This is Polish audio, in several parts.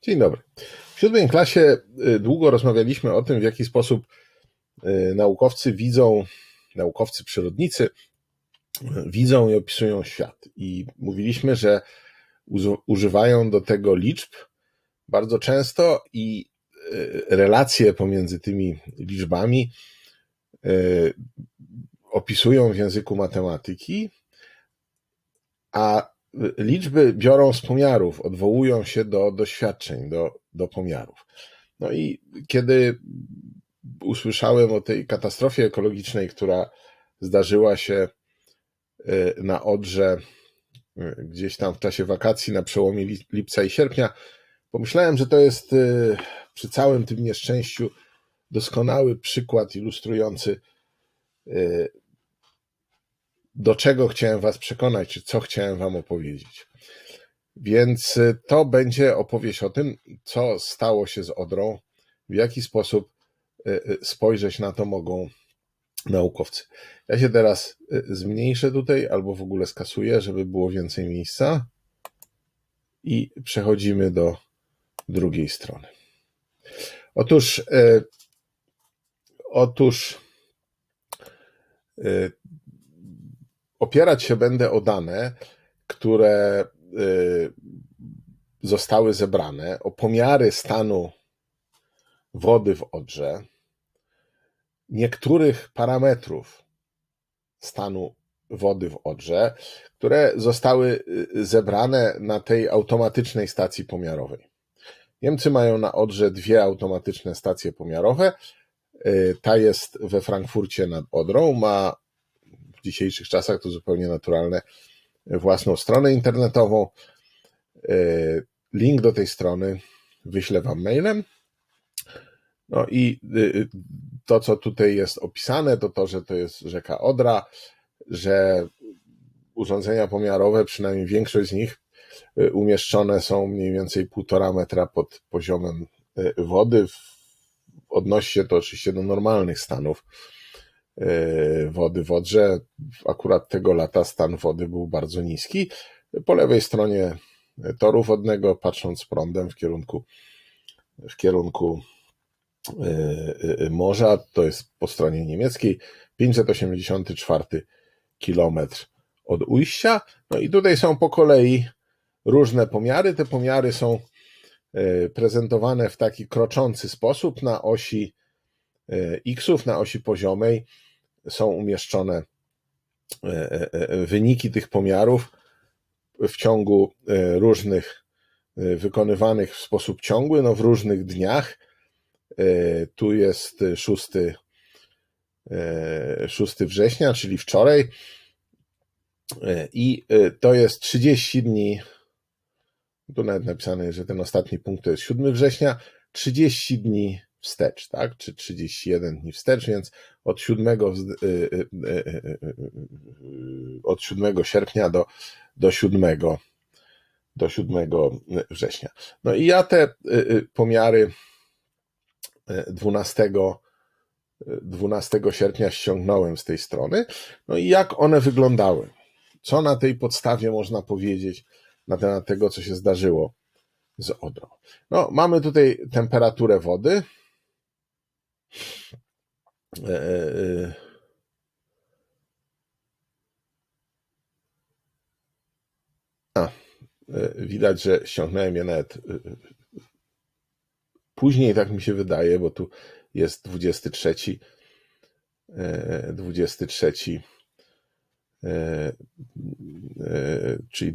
Dzień dobry. W 7. klasie długo rozmawialiśmy o tym, w jaki sposób naukowcy, przyrodnicy widzą i opisują świat. I mówiliśmy, że używają do tego liczb bardzo często i relacje pomiędzy tymi liczbami opisują w języku matematyki, a liczby biorą z pomiarów, odwołują się do doświadczeń, do pomiarów. No i kiedy usłyszałem o tej katastrofie ekologicznej, która zdarzyła się na Odrze gdzieś tam w czasie wakacji na przełomie lipca i sierpnia, pomyślałem, że to jest przy całym tym nieszczęściu doskonały przykład ilustrujący, do czego chciałem was przekonać, czy co chciałem wam opowiedzieć. Więc to będzie opowieść o tym, co stało się z Odrą, w jaki sposób spojrzeć na to mogą naukowcy. Ja się teraz zmniejszę tutaj, albo w ogóle skasuję, żeby było więcej miejsca i przechodzimy do drugiej strony. Otóż opierać się będę o dane, które zostały zebrane, o pomiary stanu wody w Odrze, niektórych parametrów stanu wody w Odrze, które zostały zebrane na tej automatycznej stacji pomiarowej. Niemcy mają na Odrze 2 automatyczne stacje pomiarowe. Ta jest we Frankfurcie nad Odrą, ma w dzisiejszych czasach, to zupełnie naturalne, własną stronę internetową. Link do tej strony wyślę wam mailem. No i to, co tutaj jest opisane, to, że to jest rzeka Odra, że urządzenia pomiarowe, przynajmniej większość z nich, umieszczone są mniej więcej 1,5 metra pod poziomem wody. Odnosi się to oczywiście do normalnych stanów wody w Odrze. Akurat tego lata stan wody był bardzo niski. Po lewej stronie toru wodnego, patrząc prądem w kierunku morza, to jest po stronie niemieckiej, 584 kilometr od ujścia. No i tutaj są po kolei różne pomiary. Te pomiary są prezentowane w taki kroczący sposób. Na osi X-ów, na osi poziomej są umieszczone wyniki tych pomiarów w ciągu różnych, wykonywanych w sposób ciągły, no w różnych dniach. Tu jest 6 września, czyli wczoraj, i to jest 30 dni, tu nawet napisane, że ten ostatni punkt to jest 7 września, 30 dni wstecz, tak? Czy 31 dni wstecz, więc od 7 sierpnia do 7 września. No i ja te pomiary 12 sierpnia ściągnąłem z tej strony. No i jak one wyglądały? Co na tej podstawie można powiedzieć na temat tego, co się zdarzyło z Odrą? No, mamy tutaj temperaturę wody. Widać, że ściągnąłem je nawet później, tak mi się wydaje, bo tu jest 23, czyli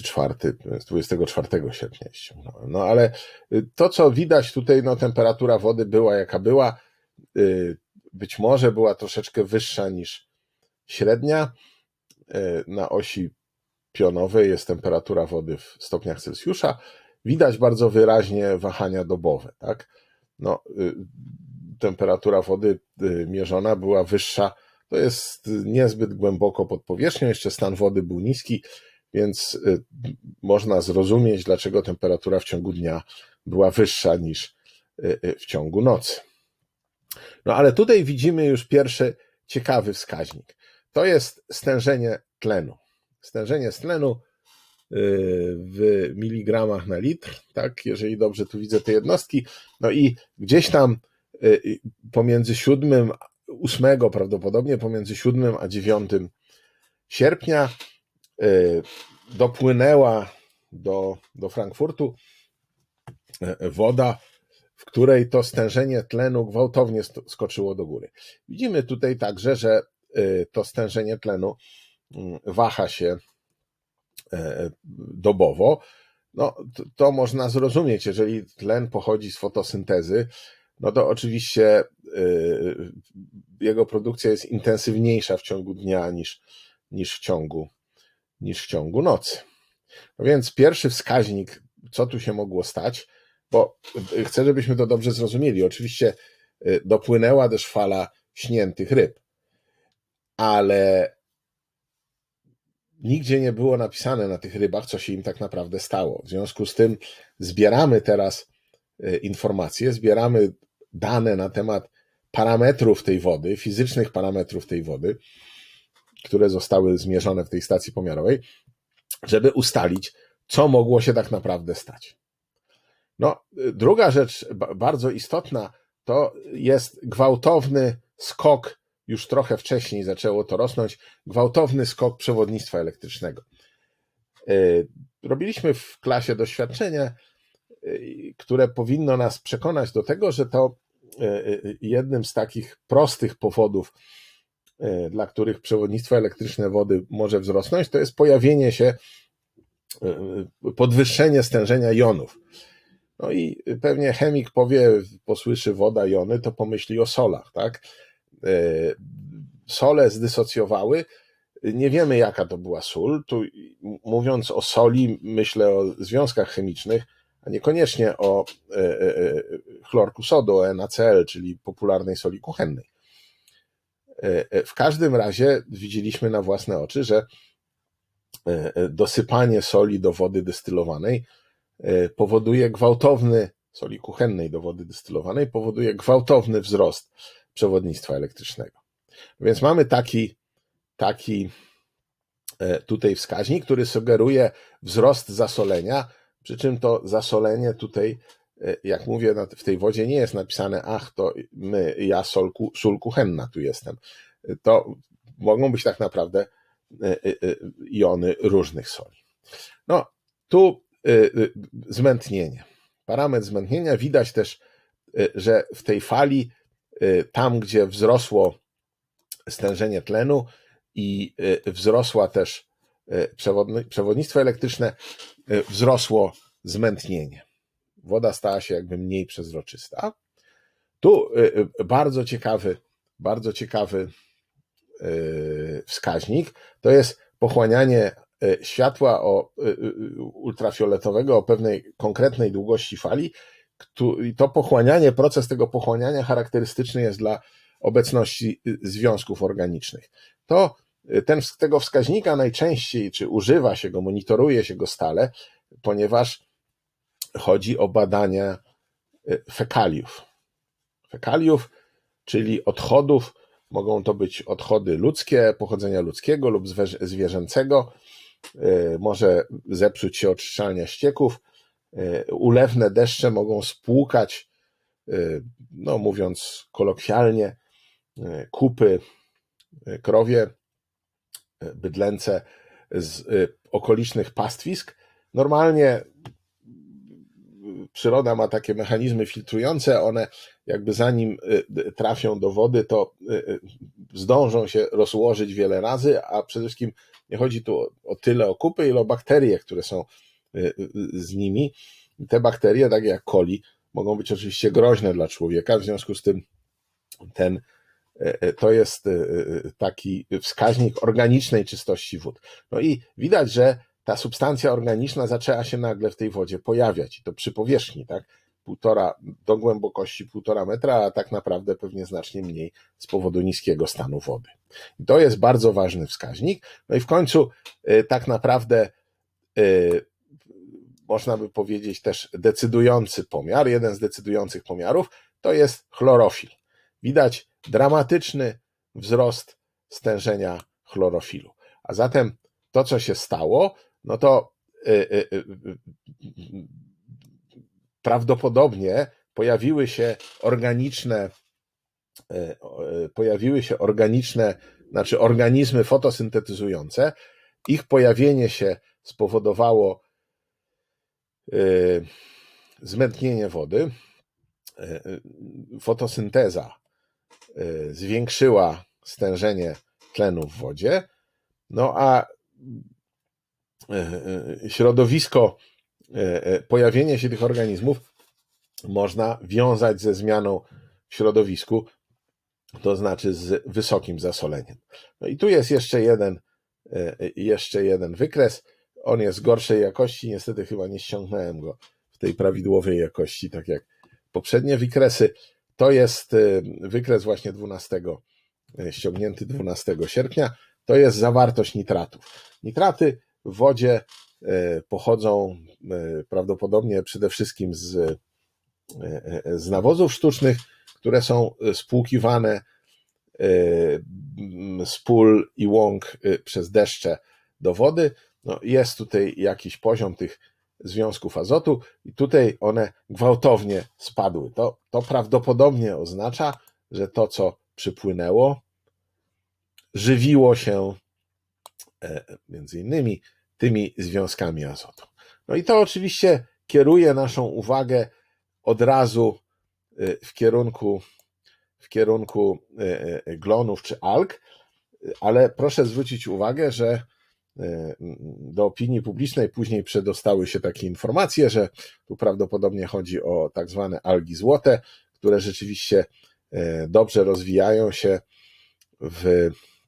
24 sierpnia ściągnąłem. No ale to, co widać tutaj, no temperatura wody była jaka była. Być może była troszeczkę wyższa niż średnia. Na osi pionowej jest temperatura wody w stopniach Celsjusza. Widać bardzo wyraźnie wahania dobowe, tak? No, temperatura wody mierzona była wyższa. To jest niezbyt głęboko pod powierzchnią, jeszcze stan wody był niski, więc można zrozumieć, dlaczego temperatura w ciągu dnia była wyższa niż w ciągu nocy. No ale tutaj widzimy już pierwszy ciekawy wskaźnik. To jest stężenie tlenu. Stężenie tlenu w miligramach na litr, tak, jeżeli dobrze tu widzę te jednostki. No i gdzieś tam pomiędzy 8 prawdopodobnie, pomiędzy 7 a 9 sierpnia dopłynęła do Frankfurtu woda, w której to stężenie tlenu gwałtownie skoczyło do góry. Widzimy tutaj także, że to stężenie tlenu waha się dobowo. No, to można zrozumieć, jeżeli tlen pochodzi z fotosyntezy, no to oczywiście jego produkcja jest intensywniejsza w ciągu dnia niż w ciągu nocy. No więc pierwszy wskaźnik, co tu się mogło stać, bo chcę, żebyśmy to dobrze zrozumieli. Oczywiście dopłynęła też fala śniętych ryb, ale nigdzie nie było napisane na tych rybach, co się im tak naprawdę stało. W związku z tym zbieramy teraz informacje, zbieramy dane na temat parametrów tej wody, fizycznych parametrów tej wody, które zostały zmierzone w tej stacji pomiarowej, żeby ustalić, co mogło się tak naprawdę stać. No, druga rzecz bardzo istotna to jest gwałtowny skok, już trochę wcześniej zaczęło to rosnąć, gwałtowny skok przewodnictwa elektrycznego. Robiliśmy w klasie doświadczenie, które powinno nas przekonać do tego, że to jednym z takich prostych powodów, dla których przewodnictwo elektryczne wody może wzrosnąć, to jest pojawienie się, podwyższenie stężenia jonów. No i pewnie chemik posłyszy woda, jony, to pomyśli o solach, tak? Sole zdysocjowały, nie wiemy jaka to była sól. Tu mówiąc o soli, myślę o związkach chemicznych, a niekoniecznie o chlorku sodu, o NaCl, czyli popularnej soli kuchennej. W każdym razie widzieliśmy na własne oczy, że dosypanie soli do wody destylowanej powoduje soli kuchennej do wody destylowanej powoduje gwałtowny wzrost przewodnictwa elektrycznego. Więc mamy taki tutaj wskaźnik, który sugeruje wzrost zasolenia, przy czym to zasolenie tutaj, jak mówię, w tej wodzie nie jest napisane, to ja sól kuchenna tu jestem. To mogą być tak naprawdę jony różnych soli. No, tu zmętnienie. Parametr zmętnienia. Widać też, że w tej fali, tam gdzie wzrosło stężenie tlenu i wzrosła też przewodnictwo elektryczne, wzrosło zmętnienie. Woda stała się jakby mniej przezroczysta. Tu bardzo ciekawy wskaźnik to jest pochłanianie światła ultrafioletowego o pewnej konkretnej długości fali. I to proces tego pochłaniania charakterystyczny jest dla obecności związków organicznych. Tego wskaźnika najczęściej, czy używa się go, monitoruje się go stale, ponieważ chodzi o badania fekaliów, czyli odchodów. Mogą to być odchody ludzkie, pochodzenia ludzkiego lub zwierzęcego. Może zepsuć się oczyszczalnia ścieków. Ulewne deszcze mogą spłukać, no mówiąc kolokwialnie, kupy krowie, bydlęce z okolicznych pastwisk. Normalnie przyroda ma takie mechanizmy filtrujące, one jakby zanim trafią do wody, to zdążą się rozłożyć wiele razy, a przede wszystkim nie chodzi tu o tyle o kupy, ile o bakterie, które są z nimi. Te bakterie, takie jak coli, mogą być oczywiście groźne dla człowieka, w związku z tym to jest taki wskaźnik organicznej czystości wód. No i widać, że ta substancja organiczna zaczęła się nagle w tej wodzie pojawiać i to przy powierzchni, tak? Do głębokości 1,5 metra, a tak naprawdę pewnie znacznie mniej z powodu niskiego stanu wody. I to jest bardzo ważny wskaźnik. No i w końcu tak naprawdę można by powiedzieć też decydujący pomiar, jeden z decydujących pomiarów, to jest chlorofil. Widać dramatyczny wzrost stężenia chlorofilu. A zatem to, co się stało, no to prawdopodobnie pojawiły się znaczy organizmy fotosyntetyzujące. Ich pojawienie się spowodowało zmętnienie wody. Fotosynteza zwiększyła stężenie tlenu w wodzie, no a środowisko, pojawienie się tych organizmów można wiązać ze zmianą w środowisku, to znaczy z wysokim zasoleniem. No i tu jest jeszcze jeden wykres. On jest gorszej jakości, niestety chyba nie ściągnąłem go w tej prawidłowej jakości, tak jak poprzednie wykresy. To jest wykres właśnie ściągnięty 12 sierpnia. To jest zawartość nitratów. Nitraty w wodzie pochodzą prawdopodobnie przede wszystkim z nawozów sztucznych, które są spłukiwane z pól i łąk przez deszcze do wody. No, jest tutaj jakiś poziom tych związków azotu i tutaj one gwałtownie spadły. To prawdopodobnie oznacza, że to, co przypłynęło, żywiło się między innymi tymi związkami azotu. No i to oczywiście kieruje naszą uwagę od razu w kierunku glonów czy alg, ale proszę zwrócić uwagę, że do opinii publicznej później przedostały się takie informacje, że tu prawdopodobnie chodzi o tak zwane algi złote, które rzeczywiście dobrze rozwijają się w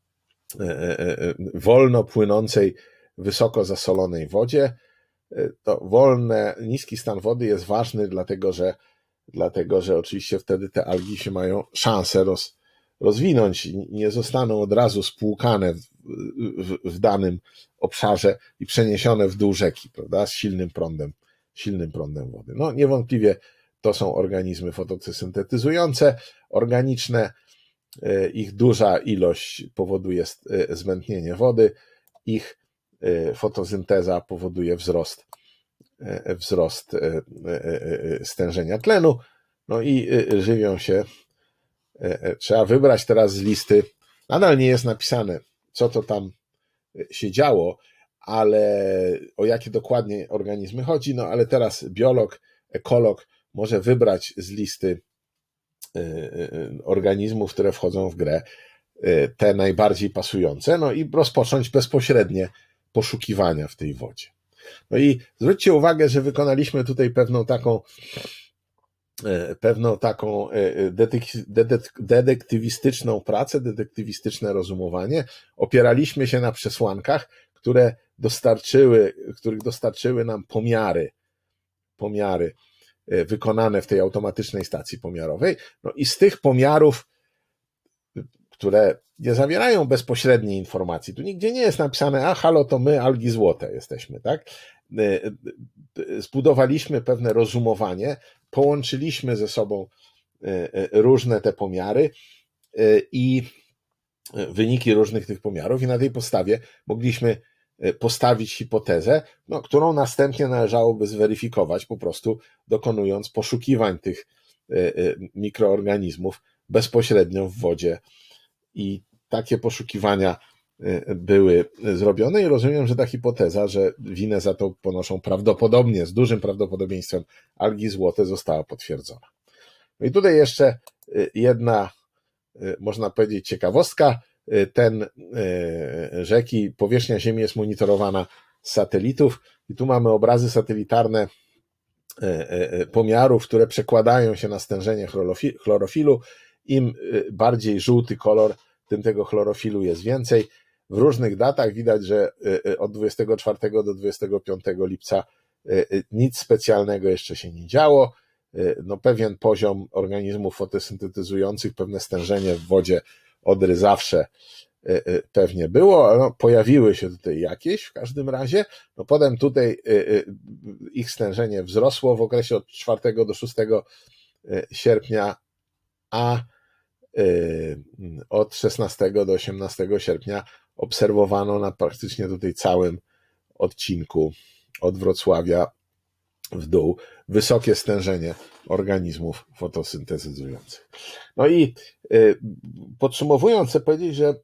wolno płynącej, wysoko zasolonej wodzie. To niski stan wody jest ważny, dlatego że oczywiście wtedy te algi się mają szansę rozwinąć i nie zostaną od razu spłukane w danym obszarze i przeniesione w dół rzeki, prawda, z silnym prądem wody. No niewątpliwie to są organizmy fotosyntetyzujące, organiczne. Ich duża ilość powoduje zmętnienie wody, ich fotosynteza powoduje wzrost stężenia tlenu, no i żywią się. Trzeba wybrać teraz z listy, nadal nie jest napisane, co to tam się działo, ale o jakie dokładnie organizmy chodzi, no ale teraz biolog, ekolog może wybrać z listy organizmów, które wchodzą w grę, te najbardziej pasujące, no i rozpocząć bezpośrednie poszukiwania w tej wodzie. No i zwróćcie uwagę, że wykonaliśmy tutaj pewną taką detektywistyczną pracę, detektywistyczne rozumowanie. Opieraliśmy się na przesłankach, których dostarczyły nam pomiary wykonane w tej automatycznej stacji pomiarowej. No i z tych pomiarów, które nie zawierają bezpośredniej informacji, tu nigdzie nie jest napisane, a halo, to my algi złote jesteśmy, tak? Zbudowaliśmy pewne rozumowanie, połączyliśmy ze sobą różne te pomiary i wyniki różnych tych pomiarów i na tej podstawie mogliśmy postawić hipotezę, no, którą następnie należałoby zweryfikować, po prostu dokonując poszukiwań tych mikroorganizmów bezpośrednio w wodzie. I takie poszukiwania były zrobione i rozumiem, że ta hipoteza, że winę za to ponoszą prawdopodobnie, z dużym prawdopodobieństwem algi złote, została potwierdzona. No i tutaj jeszcze jedna, można powiedzieć, ciekawostka. Rzeki, powierzchnia Ziemi jest monitorowana z satelitów i tu mamy obrazy satelitarne pomiarów, które przekładają się na stężenie chlorofilu. Im bardziej żółty kolor, tym tego chlorofilu jest więcej. W różnych datach widać, że od 24 do 25 lipca nic specjalnego jeszcze się nie działo. No, pewien poziom organizmów fotosyntetyzujących, pewne stężenie w wodzie Odry zawsze pewnie było, no, pojawiły się tutaj jakieś w każdym razie. No, potem tutaj ich stężenie wzrosło w okresie od 4 do 6 sierpnia, a od 16 do 18 sierpnia obserwowano na praktycznie tutaj całym odcinku od Wrocławia w dół, wysokie stężenie organizmów fotosyntezyzujących. No i podsumowując, chcę powiedzieć, że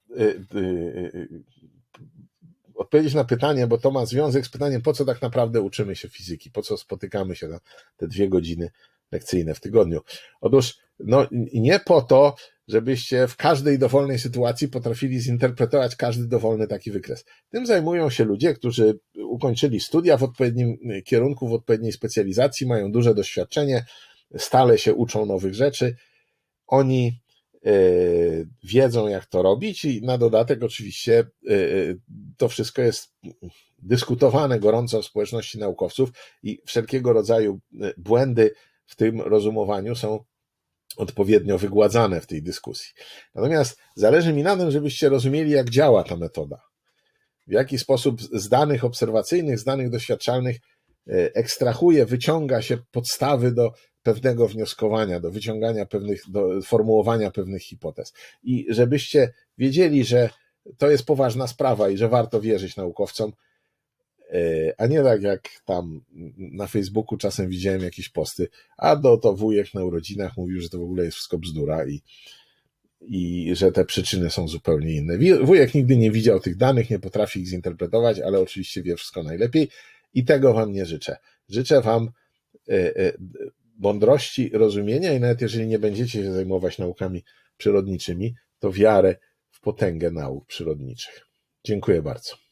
odpowiedzieć na pytanie, bo to ma związek z pytaniem, po co tak naprawdę uczymy się fizyki, po co spotykamy się na te 2 godziny lekcyjne w tygodniu. Otóż nie po to, żebyście w każdej dowolnej sytuacji potrafili zinterpretować każdy dowolny taki wykres. Tym zajmują się ludzie, którzy ukończyli studia w odpowiednim kierunku, w odpowiedniej specjalizacji, mają duże doświadczenie, stale się uczą nowych rzeczy. Oni wiedzą, jak to robić i na dodatek oczywiście to wszystko jest dyskutowane gorąco w społeczności naukowców i wszelkiego rodzaju błędy w tym rozumowaniu są odpowiednio wygładzane w tej dyskusji. Natomiast zależy mi na tym, żebyście rozumieli, jak działa ta metoda. W jaki sposób z danych obserwacyjnych, z danych doświadczalnych ekstrahuje, wyciąga się podstawy do pewnego wnioskowania, do wyciągania do formułowania pewnych hipotez. I żebyście wiedzieli, że to jest poważna sprawa i że warto wierzyć naukowcom, a nie tak jak tam na Facebooku czasem widziałem jakieś posty, to wujek na urodzinach mówił, że to w ogóle jest wszystko bzdura i że te przyczyny są zupełnie inne. Wujek nigdy nie widział tych danych, nie potrafi ich zinterpretować, ale oczywiście wie wszystko najlepiej i tego wam nie życzę. Życzę wam mądrości, rozumienia i nawet jeżeli nie będziecie się zajmować naukami przyrodniczymi, to wiarę w potęgę nauk przyrodniczych. Dziękuję bardzo.